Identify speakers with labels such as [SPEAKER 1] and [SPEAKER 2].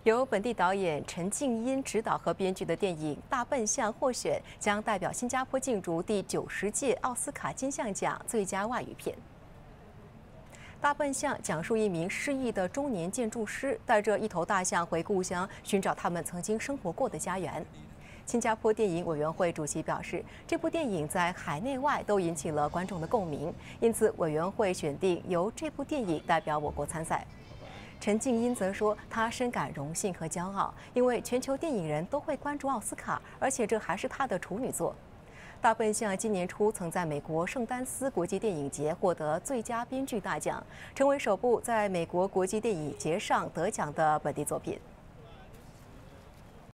[SPEAKER 1] 由本地导演陈静音执导和编剧的电影《大笨象》获选，将代表新加坡竞逐第90届奥斯卡金像奖最佳外语片。大笨象讲述一名失忆的中年建筑师带着一头大象回故乡，寻找他们曾经生活过的家园。新加坡电影委员会主席表示，这部电影在海内外都引起了观众的共鸣，因此委员会选定由这部电影代表我国参赛。陈静音则说，他深感荣幸和骄傲，因为全球电影人都会关注奥斯卡，而且这还是他的处女作。大笨象今年初曾在美国圣丹斯国际电影节获得最佳编剧大奖，成为首部在美国国际电影节上得奖的本地作品。